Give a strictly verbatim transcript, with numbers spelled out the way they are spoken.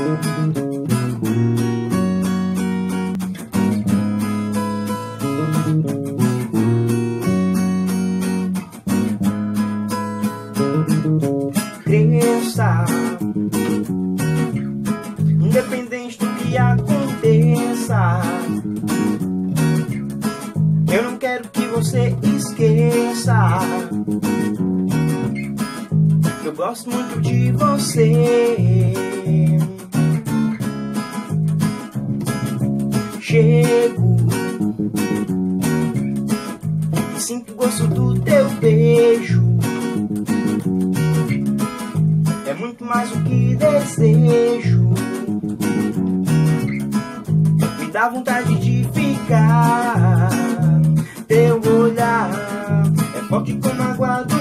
Cresça, independente do que aconteça. Eu não quero que você esqueça. Eu gosto muito de você. Chego e sinto o gosto do teu beijo. É muito mais do que desejo. Me dá vontade de ficar. Teu olhar é forte como água do